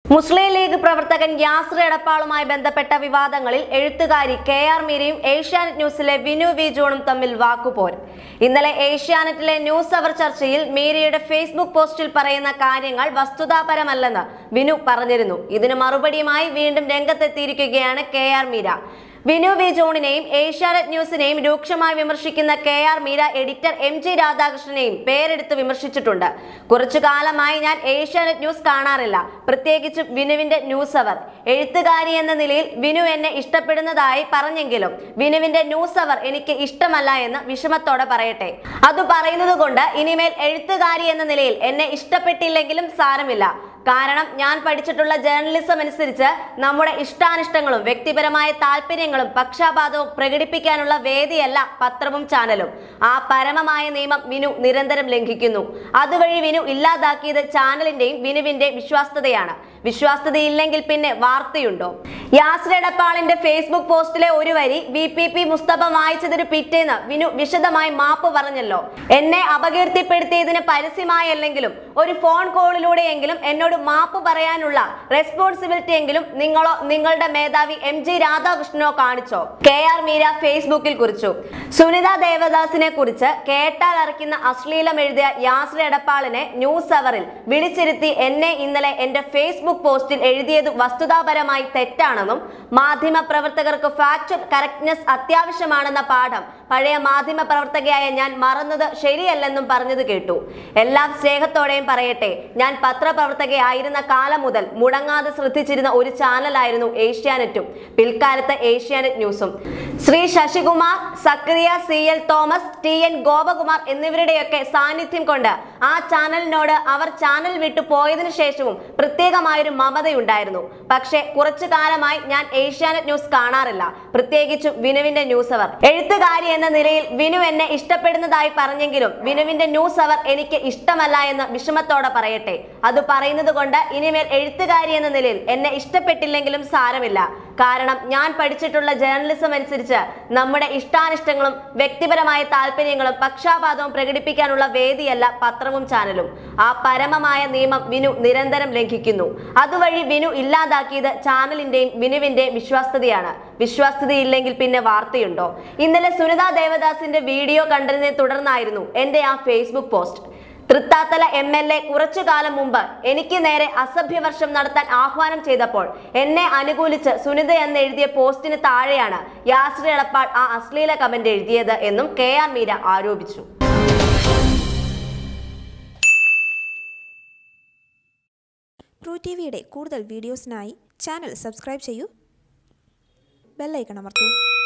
മുസ്ലിം league പ്രവർത്തകൻ യാസിർ എടപ്പാളുമായി ബന്ധപ്പെട്ട വിവാദങ്ങളിൽ എഴുത്തുകാരി കെ.ആർ. മീരയും ഏഷ്യാനെറ്റ് ന്യൂസിലെ വിനു വി ജോണും തമ്മിൽ വാക്കുപോര്. ഇന്നലെ ഏഷ്യാനെറ്റിലെ ന്യൂസ് അവർ ചർച്ചയിൽ മീരയുടെ ഫേസ്ബുക്ക് പോസ്റ്റിൽ പറയുന്ന കാര്യങ്ങൾ വസ്തുതാപരമല്ലെന്ന് വിനു പറഞ്ഞിരുന്നു. ഇതിന് മറുപടിയുമായി വീണ്ടും രംഗത്തെത്തിയിരിക്കുകയാണ് കെ.ആർ. മീര. വിനു വി ജോണിനെയും ഏഷ്യാനെറ്റ് ന്യൂസിനെയും രൂക്ഷമായി വിമർശിക്കുന്ന കെ.ആർ. മീര എഡിറ്റർ MG രാധാകൃഷ്ണനെയും പേരെടുത്ത് വിമർശിച്ചിട്ടുണ്ട്. കുറച്ചു കാലമായി ഞാൻ ഏഷ്യാനെറ്റ് ന്യൂസ് കാണാറില്ല, പ്രത്യേകിച്ചും വിനുവിന്റെ ന്യൂസ് അവർ. എഴുത്തുകാരി എന്ന നിലയിൽ വിനു എന്നെ ഇഷ്ടപ്പെടുന്നതായി പറഞ്ഞെങ്കിലും വിനുവിന്റെ ന്യൂസ് അവർ എനിക്ക് ഇഷ്ടമല്ല എന്ന് വിഷമത്തോടെ പറയട്ടെ. അത് പറയുന്നത് കൊണ്ട് ഇനിമേൽ എഴുത്തുകാരി എന്ന നിലയിൽ എന്നെ ഇഷ്ടപ്പെട്ടില്ലെങ്കിലും സാരമില്ല. കാരണം ഞാൻ പഠിച്ചിട്ടുള്ള ജേർണലിസം അനുസരിച്ച് നമ്മുടെ ഇഷ്ടാനിഷ്ടങ്ങളും വ്യക്തിപരമായ താല്പര്യങ്ങളും പക്ഷാപാതവും പ്രകടിപ്പിക്കാനുള്ള വേദിയല്ല പത്രവും ചാനലും. ആ പരമമായ നിയമം വിനു നിരന്തരം ലംഘിക്കുന്നു. അതുവഴി വിനു ഇല്ലാതാക്കിയത് ചാനലിന്റെയും വിനുവിന്റെ വിശ്വാസ്യതയാണ്. വിശ്വാസ്യതയില്ലെങ്കിൽ പിന്നെ വാർത്തയുണ്ടോ? യാസിർ എടപ്പാളിന്റെ ഫേസ്ബുക്ക് പോസ്റ്റിലെ ഒരു വരി VPP മുസ്തഫ വായിച്ചതിന് പിറ്റേന്ന് വിനു വിശദമായി മാപ്പ് പറഞ്ഞല്ലോ. എന്നെ അപകീർത്തിപ്പെടുത്തിയതിന് പരസ്യമായല്ലെങ്കിലും ഒരു ഫോൺ കോളിലൂടെയെങ്കിലും എന്നോട് മാപ്പ് പറയാനുള്ള റെസ്പോൺസിബിലിറ്റി എങ്കിലും നിങ്ങളോ നിങ്ങളുടെ മേധാവി MG രാധാകൃഷ്ണനോ കാണിച്ചോ? കെ.ആർ. മീര ഫേസ്ബുക്കിൽ കുറിച്ചു. സുനിത ദേവദാസിനെ കുറിച്ച് കേട്ടാൽ അറയ്ക്കുന്ന അശ്ലീലം എഴുതിയ യാസിർ എടപ്പാളിനെ ന്യൂസ് അവറിൽ വിളിച്ചിരുത്തി എന്നെ ഇന്നലെ എന്റെ ഫേസ്ബുക്ക് പോസ്റ്റിൽ എഴുതിയത് വസ്തുതാപരമായി തെറ്റാണെന്നും മാധ്യമ പ്രവർത്തകർക്ക് ഫാക്ച്വൽ കറക്റ്റ്നെസ് അത്യാവശ്യമാണെന്ന പാഠം പഴയ മാധ്യമ പ്രവർത്തകയായ ഞാൻ മറന്നത് ശരിയല്ലെന്നും പറഞ്ഞത് കേട്ടു. എല്ലാം സ്നേഹത്തോടെയും പറയട്ടെ, ഞാൻ പത്രപ്രവർത്തകയായിരുന്ന കാലം മുതൽ മുടങ്ങാതെ ശ്രദ്ധിച്ചിരുന്ന ഒരു ചാനലായിരുന്നു ഏഷ്യാനെറ്റും പിൽക്കാലത്ത് ഏഷ്യാനെറ്റ് ന്യൂസും. Shri Sasikumar, Zacharia, CL Thomas, TN Gopakumar എന്നിവരുടെയൊക്കെ സാന്നിധ്യം കൊണ്ട് ആ ചാനലിനോട് അവർ ചാനൽ വിട്ടു പോയതിനു ശേഷവും പ്രത്യേകമായൊരു മമതയുണ്ടായിരുന്നു. പക്ഷെ കുറച്ചു കാലമായി ഞാൻ ഏഷ്യാനെറ്റ് ന്യൂസ് കാണാറില്ല, പ്രത്യേകിച്ചും വിനുവിന്റെ ന്യൂസ് അവർ. എഴുത്തുകാരി എന്ന നിലയിൽ വിനു എന്നെ ഇഷ്ടപ്പെടുന്നതായി പറഞ്ഞെങ്കിലും വിനുവിന്റെ ന്യൂസ് അവർ എനിക്ക് ഇഷ്ടമല്ല എന്ന് വിഷമത്തോടെ പറയട്ടെ. അത് പറയുന്നത് കൊണ്ട് ഇനിമേൽ എഴുത്തുകാരി എന്ന നിലയിൽ എന്നെ ഇഷ്ടപ്പെട്ടില്ലെങ്കിലും സാരമില്ല. കാരണം ഞാൻ പഠിച്ചിട്ടുള്ള ജേർണലിസം അനുസരിച്ച് നമ്മുടെ ഇഷ്ടാനിഷ്ടങ്ങളും വ്യക്തിപരമായ താല്പര്യങ്ങളും പക്ഷാപാതവും പ്രകടിപ്പിക്കാനുള്ള വേദിയല്ല പത്രവും ചാനലും. ആ പരമമായ നിയമം വിനു നിരന്തരം ലംഘിക്കുന്നു. അതുവഴി വിനു ഇല്ലാതാക്കിയത് ചാനലിന്റെയും വിനുവിന്റെയും വിശ്വാസ്യതയാണ്. വിശ്വാസ്യതയില്ലെങ്കിൽ പിന്നെ വാർത്തയുണ്ടോ? ഇന്നലെ സുനിത ദേവദാസിന്റെ വീഡിയോ കണ്ടതിനെ തുടർന്നായിരുന്നു എന്റെ ആ ഫേസ്ബുക്ക് പോസ്റ്റ്. തൃത്താത്തല MLA കുറച്ചു കാലം മുമ്പ് എനിക്ക് നേരെ അസഭ്യവർഷം നടത്താൻ ആഹ്വാനം ചെയ്തപ്പോൾ എന്നെ അനുകൂലിച്ച് സുനിത എന്ന് എഴുതിയ പോസ്റ്റിന് താഴെയാണ് യാസിർ എടപ്പാൾ ആ അശ്ലീല കമന്റ് എഴുതിയത് എന്നും കെ.ആർ. മീര ആരോപിച്ചു. ട്രൂ ടിവിയുടെ കൂടുതൽ വീഡിയോസിനായി ചാനൽ സബ്സ്ക്രൈബ് ചെയ്യൂ, ബെൽ ഐക്കൺ അമർത്തൂ.